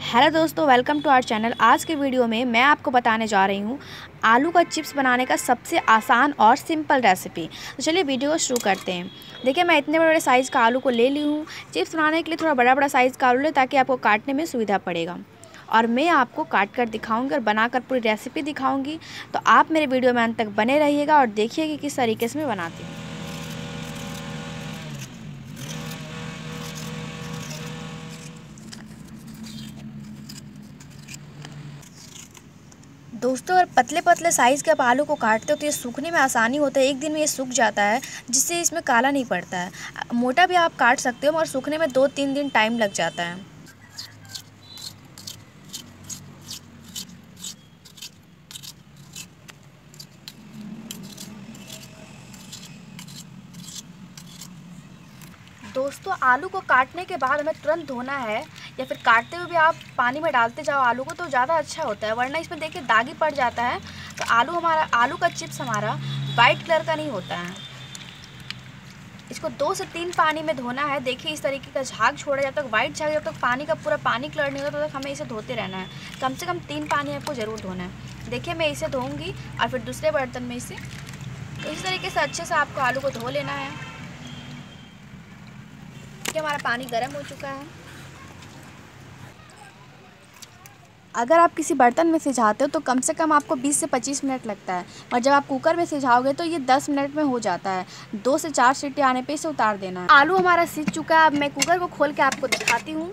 Hello दोस्तों, welcome to our channel. आज के वीडियो में मैं आपको बताने जा रही हूँ आलू का चिप्स बनाने का सबसे आसान और सिंपल रेसिपी। तो चलिए वीडियो को शुरू करते हैं। देखिए, मैं इतने बड़े साइज़ का आलू को ले ली हूँ। चिप्स बनाने के लिए थोड़ा बड़ा बड़ा साइज़ का आलू ले, ताकि आपको काटने में सुविधा पड़ेगा। और मैं आपको काट कर दिखाऊँगी और बनाकर पूरी रेसिपी दिखाऊँगी। तो आप मेरे वीडियो में अंत तक बने रहिएगा और देखिए कि किस तरीके से मैं बनाती हूँ। दोस्तों, अगर पतले पतले साइज़ के आप आलू को काटते हो तो ये सूखने में आसानी होता है। एक दिन में ये सूख जाता है, जिससे इसमें काला नहीं पड़ता है। मोटा भी आप काट सकते हो, मगर सूखने में 2-3 दिन टाइम लग जाता है। दोस्तों, आलू को काटने के बाद हमें तुरंत धोना है, या फिर काटते हुए भी आप पानी में डालते जाओ आलू को, तो ज़्यादा अच्छा होता है। वरना इसमें देखिए दागी पड़ जाता है, तो आलू का चिप्स हमारा वाइट कलर का नहीं होता है। इसको 2 से 3 पानी में धोना है। देखिए, इस तरीके का झाग छोड़ा, जब तक वाइट झाग, जब तक पानी का पूरा पानी कलर नहीं होता, तब तक हमें इसे धोते रहना है। कम से कम 3 पानी आपको ज़रूर धोना है। देखिए, मैं इसे धोऊँगी और फिर दूसरे बर्तन में इसे इस तरीके से अच्छे से आपको आलू को धो लेना है। कि हमारा पानी गर्म हो चुका है। अगर आप किसी बर्तन में सिझाते हो तो कम से कम आपको 20 से 25 मिनट लगता है, और जब आप कुकर में सिझाओगे तो ये 10 मिनट में हो जाता है। 2 से 4 सीटी आने पे इसे उतार देना है। आलू हमारा सिझ चुका है। अब मैं कुकर को खोल के आपको दिखाती हूँ।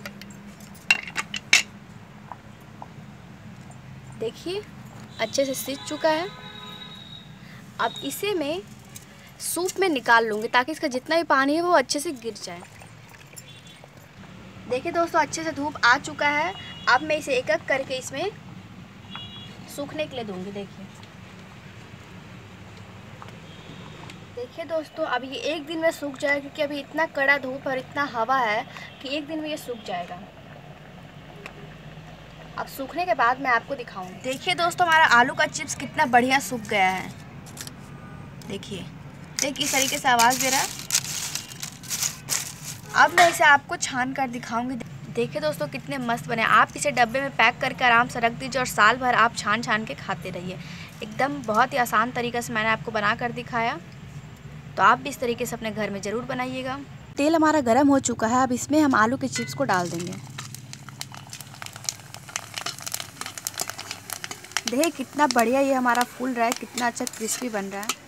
देखिए, अच्छे से सिझ चुका है। अब इसे मैं सूप में निकाल लूँगी, ताकि इसका जितना भी पानी है वो अच्छे से गिर जाए। देखिए दोस्तों, अच्छे से धूप आ चुका है। अब मैं इसे एक एक करके इसमें सूखने के लिए दूंगी। देखिए दोस्तों, अब ये एक दिन में सूख जाएगा, क्योंकि अभी इतना कड़ा धूप और इतना हवा है कि एक दिन में ये सूख जाएगा। अब सूखने के बाद मैं आपको दिखाऊंगी। देखिए दोस्तों, हमारा आलू का चिप्स कितना बढ़िया सूख गया है। देखिए किस तरीके से आवाज़ दे रहा है। अब मैं इसे आपको छान कर दिखाऊंगी। देखिए दोस्तों, कितने मस्त बने। आप इसे डब्बे में पैक करके आराम से रख दीजिए, और साल भर आप छान छान के खाते रहिए। एकदम बहुत ही आसान तरीके से मैंने आपको बना कर दिखाया। तो आप भी इस तरीके से अपने घर में ज़रूर बनाइएगा। तेल हमारा गर्म हो चुका है। अब इसमें हम आलू के चिप्स को डाल देंगे। देखिए कितना बढ़िया ये हमारा फूल रहा है, कितना अच्छा क्रिस्पी बन रहा है।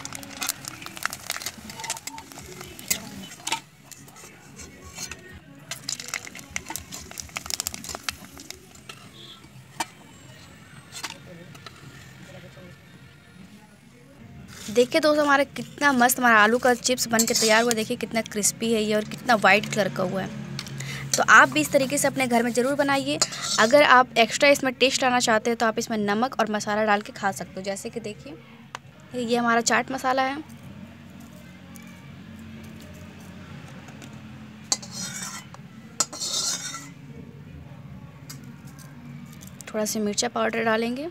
देखिए दोस्तों, हमारा कितना मस्त हमारा आलू का चिप्स बन के तैयार हुआ। देखिए कितना क्रिस्पी है ये, और कितना वाइट कलर का हुआ है। तो आप भी इस तरीके से अपने घर में ज़रूर बनाइए। अगर आप एक्स्ट्रा इसमें टेस्ट लाना चाहते हैं तो आप इसमें नमक और मसाला डाल के खा सकते हो। जैसे कि देखिए, ये हमारा चाट मसाला है। थोड़ा सा मिर्चा पाउडर डालेंगे।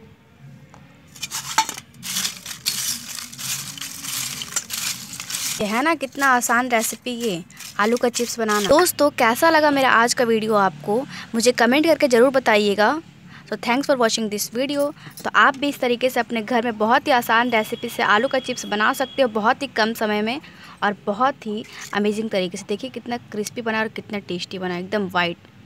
ये है ना कितना आसान रेसिपी ये आलू का चिप्स बनाना। दोस्तों, कैसा लगा मेरा आज का वीडियो आपको, मुझे कमेंट करके ज़रूर बताइएगा। तो thanks for watching this video. तो आप भी इस तरीके से अपने घर में बहुत ही आसान रेसिपी से आलू का चिप्स बना सकते हो, बहुत ही कम समय में और बहुत ही अमेजिंग तरीके से। देखिए कितना क्रिस्पी बना और कितना टेस्टी बना, एकदम वाइट।